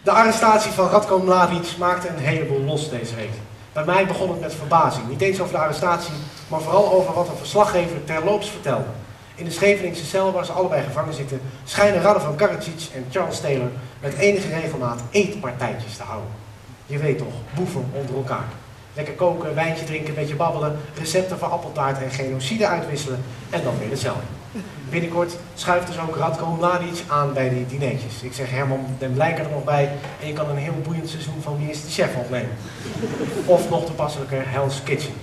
De arrestatie van Ratko Mladic maakte een heleboel los deze week. Bij mij begon het met verbazing. Niet eens over de arrestatie, maar vooral over wat een verslaggever terloops vertelde. In de Scheveningse cel waar ze allebei gevangen zitten, schijnen Radovan Karadzic en Charles Taylor met enige regelmaat eetpartijtjes te houden. Je weet toch, boeven onder elkaar. Lekker koken, wijntje drinken, een beetje babbelen, recepten voor appeltaart en genocide uitwisselen en dan weer de cel. Binnenkort schuift dus ook Ratko Mladic aan bij die dineetjes. Ik zeg Herman den Blijker er nog bij en je kan een heel boeiend seizoen van Wie is de Chef opnemen. Of nog toepasselijker Hell's Kitchen.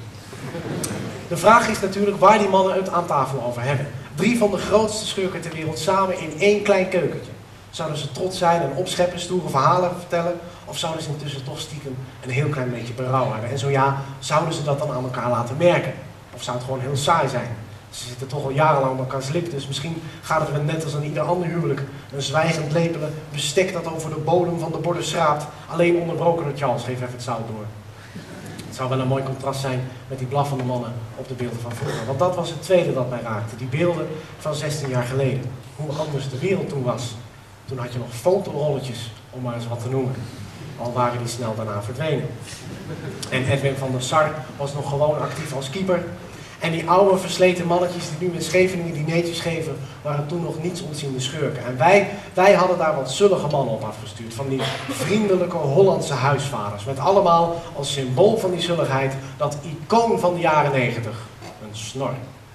De vraag is natuurlijk waar die mannen het aan tafel over hebben. 3 van de grootste schurken ter wereld samen in één klein keukentje. Zouden ze trots zijn en opscheppen, stoere verhalen vertellen? Of zouden ze intussen toch stiekem een heel klein beetje berouw hebben? En zo ja, zouden ze dat dan aan elkaar laten merken? Of zou het gewoon heel saai zijn? Ze zitten toch al jarenlang op elkaars lip, dus misschien gaat het wel net als aan ieder ander huwelijk. Een zwijgend lepelen, bestek dat over de bodem van de borden schraapt, alleen onderbroken door Charles, geef even het zout door. Het zou wel een mooi contrast zijn met die blaffende mannen op de beelden van vroeger. Want dat was het tweede dat mij raakte, die beelden van 16 jaar geleden. Hoe anders de wereld toen was. Toen had je nog fotorolletjes, om maar eens wat te noemen. Al waren die snel daarna verdwenen. En Edwin van der Sar was nog gewoon actief als keeper. En die oude versleten mannetjes die nu in Scheveningen dineetjes geven, waren toen nog niets ontziende schurken. En wij hadden daar wat zullige mannen op afgestuurd. Van die vriendelijke Hollandse huisvaders. Met allemaal als symbool van die zulligheid dat icoon van de jaren 90. Een snor.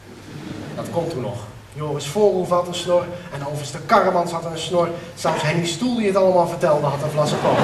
Dat komt toen nog. Joris Voorhoef had een snor en overste Karremans had een snor. Zelfs Henny Stoel die het allemaal vertelde had een vlassenkool.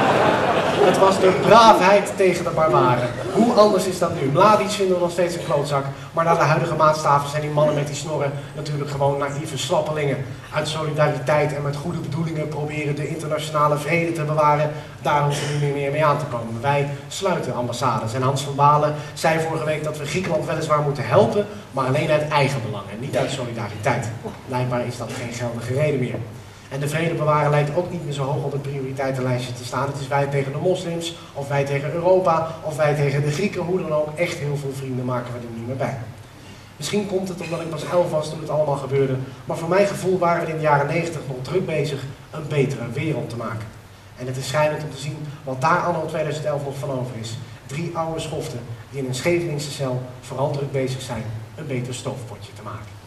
Het was de braafheid tegen de barbaren. Hoe anders is dat nu? Mladic vinden we nog steeds een klootzak. Maar naar de huidige maatstaven zijn die mannen met die snorren natuurlijk gewoon naïeve slappelingen. Uit solidariteit en met goede bedoelingen proberen de internationale vrede te bewaren. Daar hoeven we niet meer mee aan te komen. Wij sluiten ambassades. En Hans van Balen zei vorige week dat we Griekenland weliswaar moeten helpen, maar alleen uit eigen belang en niet uit solidariteit. Blijkbaar is dat geen geldige reden meer. En de vrede bewaren lijkt ook niet meer zo hoog op het prioriteitenlijstje te staan. Het is wij tegen de moslims, of wij tegen Europa, of wij tegen de Grieken. Hoe dan ook, echt heel veel vrienden maken we er niet meer bij. Misschien komt het omdat ik pas 11 was toen het allemaal gebeurde. Maar voor mijn gevoel waren we in de jaren 90 nog druk bezig een betere wereld te maken. En het is schrijnend om te zien wat daar anno 2011 nog van over is. 3 oude schoften die in een Scheveningse cel vooral druk bezig zijn een beter stoofpotje te maken.